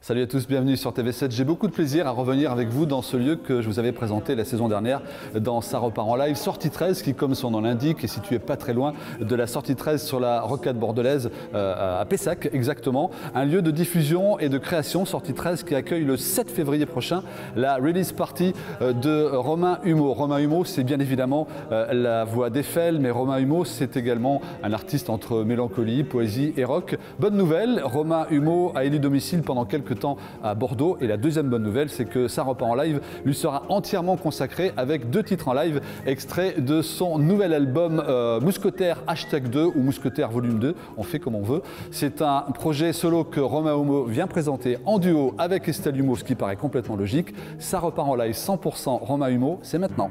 Salut à tous, bienvenue sur TV7. J'ai beaucoup de plaisir à revenir avec vous dans ce lieu que je vous avais présenté la saison dernière dans Ça repart en live. Sortie 13 qui, comme son nom l'indique, est situé pas très loin de la sortie 13 sur la rocade bordelaise à Pessac exactement. Un lieu de diffusion et de création, sortie 13 qui accueille le 7 février prochain la release party de Romain Humeau. Romain Humeau, c'est bien évidemment la voix d'Eiffel, mais Romain Humeau, c'est également un artiste entre mélancolie, poésie et rock. Bonne nouvelle, Romain Humeau a élu domicile pendant quelques temps à Bordeaux, et la deuxième bonne nouvelle, c'est que Ça repart en live lui sera entièrement consacré avec 2 titres en live extraits de son nouvel album Mousquetaire #2 ou Mousquetaire volume 2, on fait comme on veut. C'est un projet solo que Romain Humeau vient présenter en duo avec Estelle Humeau, ce qui paraît complètement logique. Ça repart en live 100% Romain Humeau, c'est maintenant.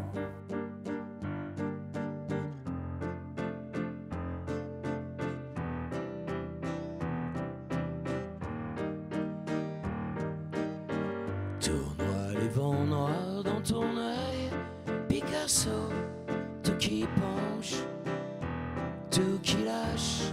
Tournoie les vents noirs dans ton œil, Picasso, tout qui penche, tout qui lâche.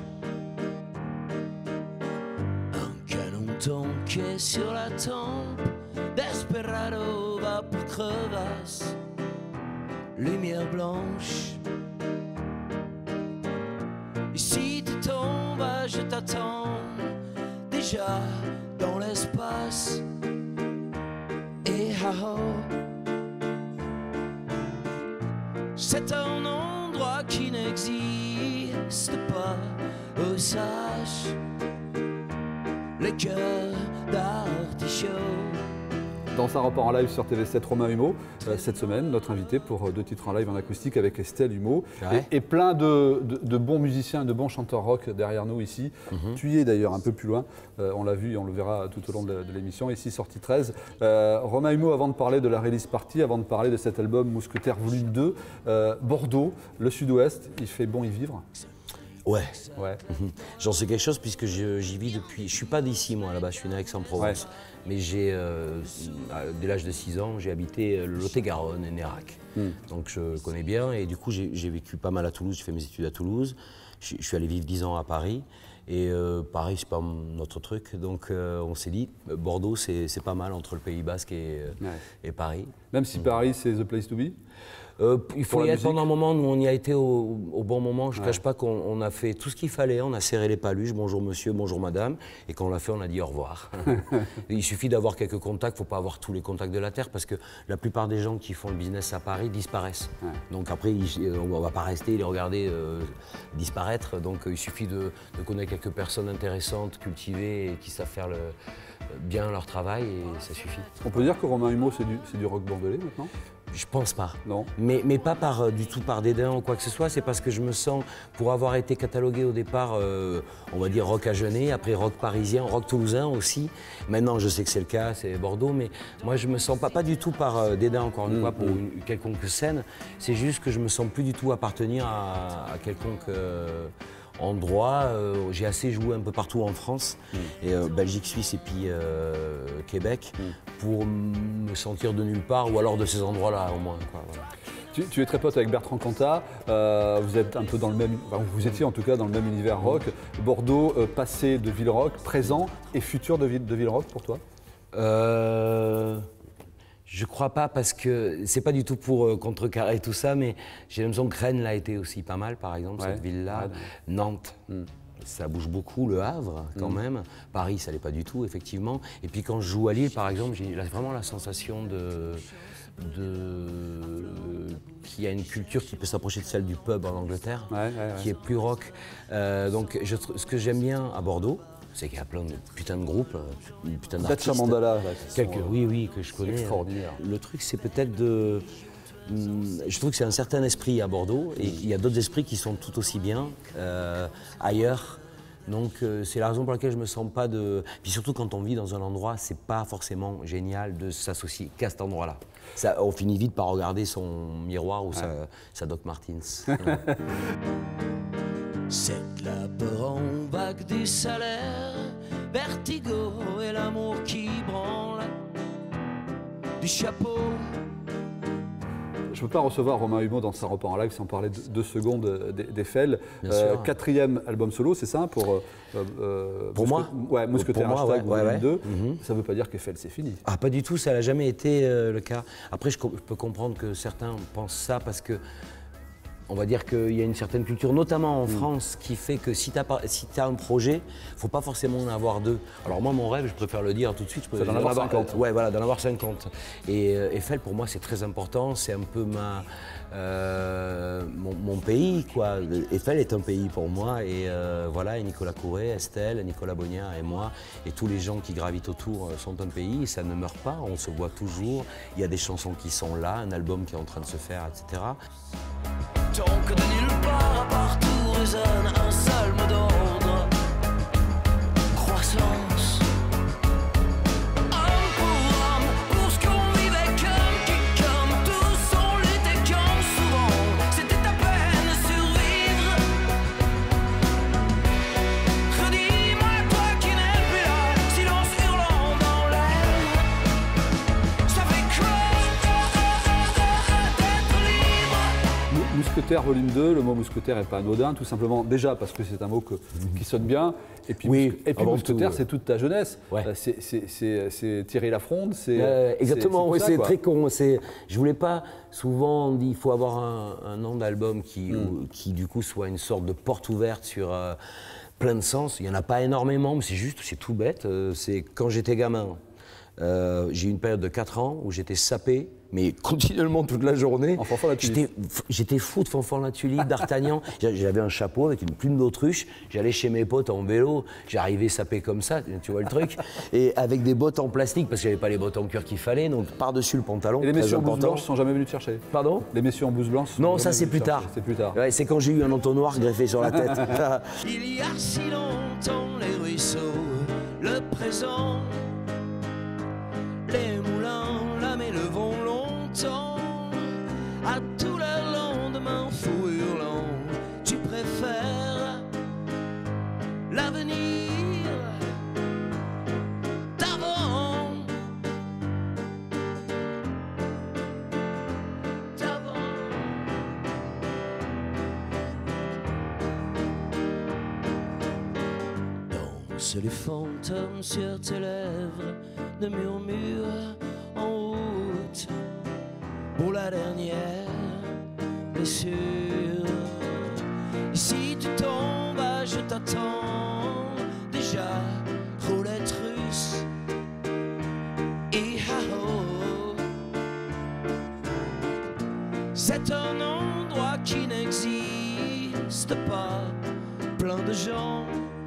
Un canon tanké sur la tempe, Desperado va pour crevasse, lumière blanche. Et si tu tombes, je t'attends, déjà dans l'espace. Et c'est un endroit qui n'existe pas, où sache les cœurs d'artichaut. Dans Ça repart en live sur TV7, Romain Humeau, cette semaine, notre invité pour 2 titres en live en acoustique avec Estelle Humeau. Ouais. Et plein de bons musiciens, de bons chanteurs rock derrière nous ici. Tu y es d'ailleurs un peu plus loin, on l'a vu et on le verra tout au long de l'émission. Ici, sortie 13. Romain Humeau, avant de parler de la release party, avant de parler de cet album Mousquetaire volume 2, Bordeaux, le sud-ouest, il fait bon y vivre? Ouais. Ouais. J'en sais quelque chose puisque j'y vis depuis. Je suis pas d'ici moi là-bas, je suis né à Aix-en-Provence. Ouais. Mais dès l'âge de 6 ans, j'ai habité le Lot-et-Garonne et Nérac. Donc je connais bien et du coup j'ai vécu pas mal à Toulouse, j'ai fait mes études à Toulouse. Je suis allé vivre 10 ans à Paris et Paris c'est pas notre truc. Donc on s'est dit Bordeaux c'est pas mal entre le Pays Basque et Paris. Même si Paris c'est the place to be? Il faut y être pendant un moment, nous on y a été au bon moment, je ne cache pas qu'on a fait tout ce qu'il fallait, on a serré les paluches, bonjour monsieur, bonjour madame, et quand on l'a fait on a dit au revoir. Il suffit d'avoir quelques contacts, il ne faut pas avoir tous les contacts de la Terre parce que la plupart des gens qui font le business à Paris disparaissent. Donc après on ne va pas rester les regarder disparaître, donc il suffit de connaître quelques personnes intéressantes, cultivées et qui savent faire bien leur travail et ça suffit. On peut dire que Romain Humeau c'est du rock bordelais maintenant? Je pense pas. Non. Mais pas du tout par dédain ou quoi que ce soit, c'est parce que je me sens, pour avoir été catalogué au départ, on va dire rock agenais, après rock parisien, rock toulousain aussi. Maintenant, je sais que c'est le cas, c'est Bordeaux, mais moi je me sens pas du tout par dédain, encore une fois, pour une quelconque scène. C'est juste que je me sens plus du tout appartenir à quelconque endroit. J'ai assez joué un peu partout en France, et Belgique, Suisse et puis Québec, pour me sentir de nulle part, ou alors de ces endroits-là au moins. Quoi, voilà. Tu es très pote avec Bertrand Cantat, vous êtes un peu dans le même, enfin, vous étiez en tout cas dans le même univers rock. Bordeaux, passé de ville rock, présent et futur de ville rock pour toi? Je crois pas parce que c'est pas du tout pour contrecarrer tout ça, mais j'ai l'impression que Rennes l'a été aussi pas mal, par exemple, cette ville-là. Nantes, ça bouge beaucoup, Le Havre quand même. Paris, ça l'est pas du tout, effectivement. Et puis quand je joue à Lille, par exemple, j'ai vraiment la sensation qu'il y a une culture qui peut s'approcher de celle du pub en Angleterre, qui est plus rock. Donc ce que j'aime bien à Bordeaux, c'est qu'il y a plein de putain de groupes, putain d'artistes. Mandala, oui, que je connais. Extraordinaire. Le truc, c'est peut-être je trouve que c'est un certain esprit à Bordeaux, et il y a d'autres esprits qui sont tout aussi bien ailleurs. Donc c'est la raison pour laquelle je me sens pas de... Puis surtout quand on vit dans un endroit, c'est pas forcément génial de s'associer qu'à cet endroit-là. On finit vite par regarder son miroir ou sa Doc Martens. Cette labeur en vague du salaire, vertigo et l'amour qui branle, du chapeau. je ne peux pas recevoir Romain Humeau dans sa repas en live sans parler de 2 secondes d'Eiffel. 4e album solo, c'est ça pour moi Ouais, Mousquetaire, pour moi, #volume 2. Ça ne veut pas dire qu'Eiffel, c'est fini. Ah, pas du tout, ça n'a jamais été le cas. Après, je peux comprendre que certains pensent ça parce que on va dire qu'il y a une certaine culture, notamment en France, qui fait que si tu as un projet, il ne faut pas forcément en avoir 2. Alors moi, mon rêve, je préfère le dire tout de suite, je peux d'en avoir 50. Ouais, voilà, d'en avoir 50. Et Eiffel, pour moi, c'est très important, c'est un peu mon pays, quoi. Eiffel est un pays pour moi, et voilà, et Nicolas Couret, Estelle, Nicolas Bognard et moi, et tous les gens qui gravitent autour sont un pays, et ça ne meurt pas, on se voit toujours, il y a des chansons qui sont là, un album qui est en train de se faire, etc. Tant que de nulle part, partout résonne un seul mot d'ordre: croissance. Homme pour ce qu'on vivait comme tous on l'était quand souvent c'était à peine survivre. Redis-moi toi qui n'es plus là, silence hurlant dans l'air. Ça fait quoi d'être libre? Mousquetaire volume 2, le mot mousquetaire n'est pas anodin, tout simplement déjà parce que c'est un mot qui sonne bien, et puis, mousquetaire c'est toute ta jeunesse, c'est Thierry Lafronde, exactement, oui, c'est très con, je voulais pas, souvent on dit il faut avoir un nom d'album qui du coup soit une sorte de porte ouverte sur plein de sens, il n'y en a pas énormément, mais c'est tout bête, c'est quand j'étais gamin. J'ai eu une période de 4 ans où j'étais sapé, mais continuellement toute la journée. En Fanfan la Tulipe. J'étais fou de Fanfan la Tulipe, d'Artagnan. J'avais un chapeau avec une plume d'autruche. J'allais chez mes potes en vélo. J'arrivais sapé comme ça, tu vois le truc. Et avec des bottes en plastique, parce que j'avais pas les bottes en cuir qu'il fallait, donc par-dessus le pantalon. Et les messieurs en blouse blanche sont jamais venus te chercher? Pardon? Les messieurs en blouse blanche sont Non, ça c'est plus tard. C'est plus tard. Ouais, c'est quand j'ai eu un entonnoir greffé sur la tête. Il y a si longtemps les ruisseaux, le présent, les moulins, la mais le vont longtemps, à tous leurs lendemains fous hurlants. Tu préfères l'avenir d'avant, Danse les fantômes sur tes lèvres, de murmure en route pour la dernière blessure. Ici tu tombes, je t'attends déjà, roulette russe et ha-ho. C'est un endroit qui n'existe pas, plein de gens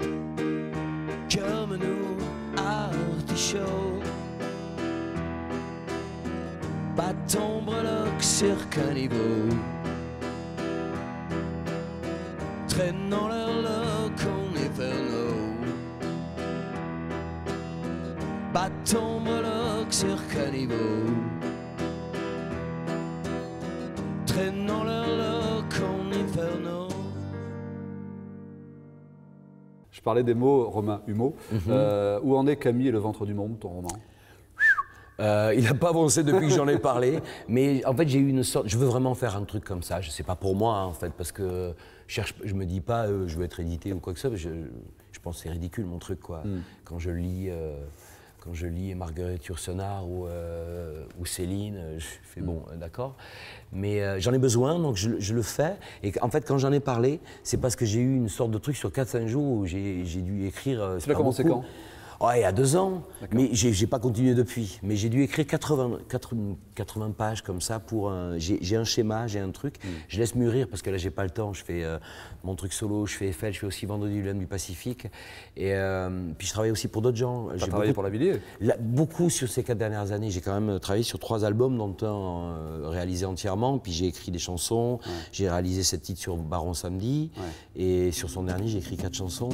comme nous, artichauts. Bâton breloque sur caniveau, traînant leur loc en inferno. Bâton breloque sur caniveau, traînant leur loc en inferno. Je parlais des mots, Romain Humeau. Où en est Camille et le ventre du monde, ton roman? Il n'a pas avancé depuis que j'en ai parlé, mais en fait j'ai eu une sorte, je veux vraiment faire un truc comme ça, je sais pas pour moi en fait, parce que je me dis pas je veux être édité ou quoi que ce soit, je pense que c'est ridicule mon truc quoi. Quand je lis Marguerite Yourcenar ou Céline, je fais bon d'accord, mais j'en ai besoin donc je le fais, et en fait quand j'en ai parlé, c'est parce que j'ai eu une sorte de truc sur 4-5 jours où j'ai dû écrire. Tu l'as commencé quand? Ouais, il y a 2 ans, mais j'ai pas continué depuis. Mais j'ai dû écrire 80 pages comme ça pour j'ai un schéma, j'ai un truc. Je laisse mûrir parce que là j'ai pas le temps. Je fais mon truc solo, je fais Eiffel, je fais aussi Vendredi du Lemme du Pacifique. Et puis je travaille aussi pour d'autres gens. J'ai travaillé pour Lavilliers. Beaucoup sur ces 4 dernières années. J'ai quand même travaillé sur 3 albums, dont un réalisé entièrement. Puis j'ai écrit des chansons. J'ai réalisé 7 titres sur Baron Samedi. Et sur son dernier, j'ai écrit 4 chansons.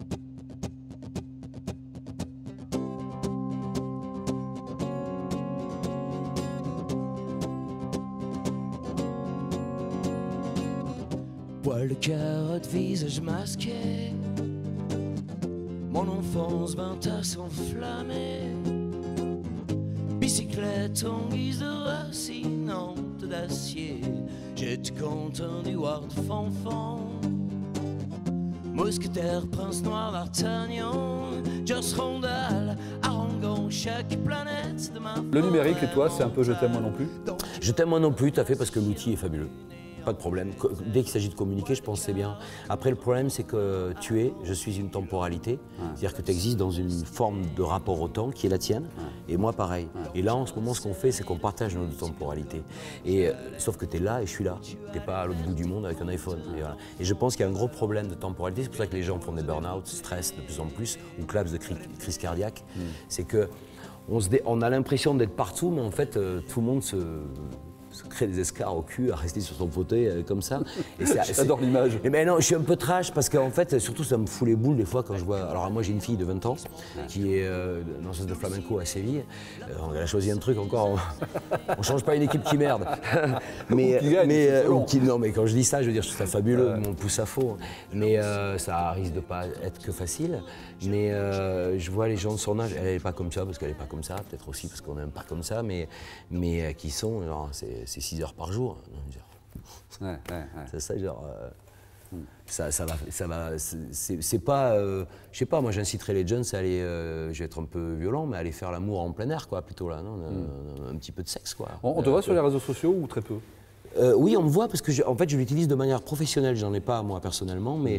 Poil de carotte, visage masqué, mon enfance vint à s'enflammer. Bicyclette en guise de racine, d'acier. J'ai tout content du Ward Fanfan. Mousquetaire, prince noir, d'Artagnan, Joss Rondal, haranguant chaque planète de ma. Le numérique et toi, c'est un peu je t'aime moi non plus? Je t'aime moi non plus, tout à fait, parce que l'outil est fabuleux. Pas de problème. Dès qu'il s'agit de communiquer, je pense que c'est bien. Après, le problème, c'est que je suis une temporalité. C'est-à-dire que tu existes dans une forme de rapport au temps qui est la tienne, et moi pareil. Et là, en ce moment, ce qu'on fait, c'est qu'on partage notre temporalité. Et, sauf que tu es là et je suis là. Tu n'es pas à l'autre bout du monde avec un iPhone. Et, voilà. Et je pense qu'il y a un gros problème de temporalité. C'est pour ça que les gens font des burn-out, stress de plus en plus, ou collapse de crise cardiaque. C'est que on a l'impression d'être partout, mais en fait, tout le monde se crée des escarres au cul à rester sur son fauteuil comme ça. J'adore l'image. Mais non, je suis un peu trash parce qu'en fait, surtout, ça me fout les boules des fois quand je vois. Alors, moi, j'ai une fille de 20 ans qui est danseuse de flamenco à Séville. Elle a choisi un truc encore. On ne change pas une équipe qui merde. Ou qui gagne, non, mais quand je dis ça, je veux dire, je trouve ça fabuleux, on pousse à faux. Mais ça risque de pas être que facile. Mais je vois les gens de son âge, elle n'est pas comme ça parce qu'elle n'est pas comme ça, peut-être aussi parce qu'on n'aime pas comme ça, mais qui sont, genre, c'est 6 heures par jour. C'est ça, genre. Ça va. C'est pas. Je sais pas, moi j'inciterais les jeunes à aller. Je vais être un peu violent, mais à aller faire l'amour en plein air, quoi, plutôt là, non un petit peu de sexe, quoi. On te voit sur les réseaux sociaux ou très peu? Oui, on me voit parce que en fait, je l'utilise de manière professionnelle. J'en ai pas moi personnellement, mais.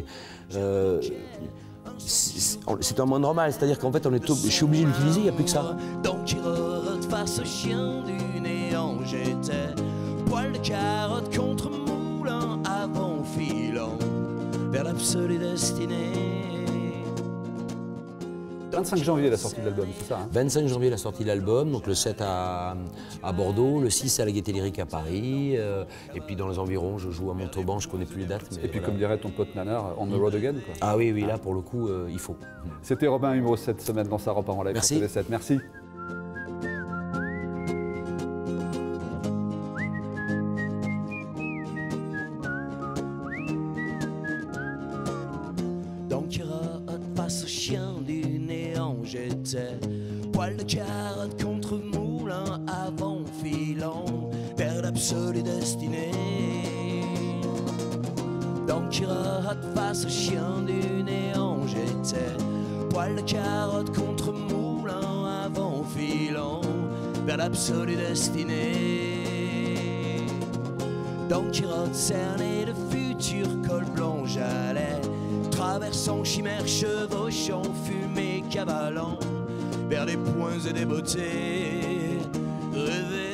C'est un monde normal, c'est-à-dire qu'en fait, je suis obligé de l'utiliser, il n'y a plus que ça. Donc il face au chien du néant, j'étais poil de carotte contre moulin avant filant vers l'absolue destinée. 25 janvier la sortie de l'album, c'est ça 25 janvier la sortie de l'album, donc le 7 à Bordeaux, le 6 à la Gaîté Lyrique à Paris, et puis dans les environs, je joue à Montauban, je connais plus les dates. Mais et puis voilà. comme dirait ton pote Nanar, on the road again, quoi. Ah oui, là pour le coup, il faut. C'était Robin Humeau cette semaine dans Sa Robe en live. Merci. Sur TV7. Merci. Donc il face au chien du néant, j'étais poil de carotte contre moulin avant filant vers l'absolue destinée. Donc il face au chien du néant, j'étais poil de carotte contre moulin avant filant vers l'absolue destinée. Don Quirotte cerné de futur col blanc, j'allais traversant chimères, chevauchant, fumée, cavalant vers des points et des beautés rêvées.